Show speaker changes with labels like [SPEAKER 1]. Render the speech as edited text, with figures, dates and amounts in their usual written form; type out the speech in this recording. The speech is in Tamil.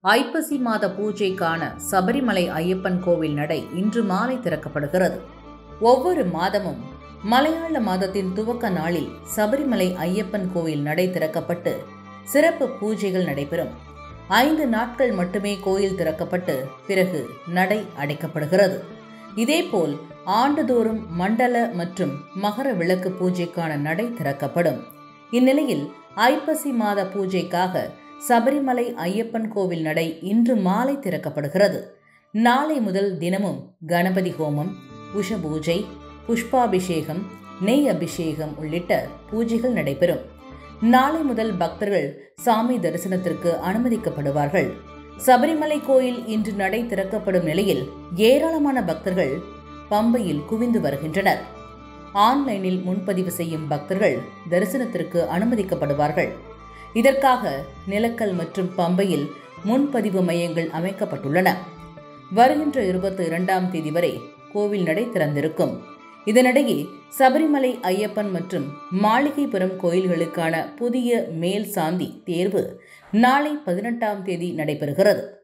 [SPEAKER 1] ஐப்பசி மாத பூஜைக்கான சபரிமலை ஐயப்பன் கோவில் நடை இன்று மாலை திறக்கப்படுகிறது. ஒவ்வொரு மாதமும் மலையாள மாதத்தின் துவக்க நாளில் சபரிமலை ஐயப்பன் கோவில் நடை திறக்கப்பட்டு சிறப்பு பூஜைகள் நடைபெறும். 5 நாட்கள் மட்டுமே கோயில் திறக்கப்பட்டு பிறகு நடை அடைக்கப்படுகிறது. இதேபோல் ஆண்டுதோறும் மண்டல மற்றும் மகர விளக்கு பூஜைக்கான நடை திறக்கப்படும். இந்நிலையில் ஐப்பசி மாத பூஜைக்காக சபரிமலை ஐயப்பன் கோவில் நடை இன்று மாலை திறக்கப்படுகிறது. நாளை முதல் தினமும் கணபதி ஹோமம், உஷ பூஜை, புஷ்பாபிஷேகம், நெய் அபிஷேகம் உள்ளிட்ட பூஜைகள் நடைபெறும். நாளை முதல் பக்தர்கள் சாமி தரிசனத்திற்கு அனுமதிக்கப்படுவார்கள். சபரிமலை கோயில் இன்று நடை திறக்கப்படும் நிலையில் ஏராளமான பக்தர்கள் பம்பையில் குவிந்து வருகின்றனர். ஆன்லைனில் முன்பதிவு செய்யும் பக்தர்கள் தரிசனத்திற்கு அனுமதிக்கப்படுவார்கள். இதற்காக நிலக்கல் மற்றும் பம்பையில் முன்பதிவு மையங்கள் அமைக்கப்பட்டுள்ளன. வருகின்ற 22ஆம் தேதி வரை கோவில் நடை திறந்திருக்கும். இதனிடையே சபரிமலை ஐயப்பன் மற்றும் மாளிகைப்புறம் கோயில்களுக்கான புதிய மேல் சாந்தி தேர்வு நாளை 18ஆம் தேதி நடைபெறுகிறது.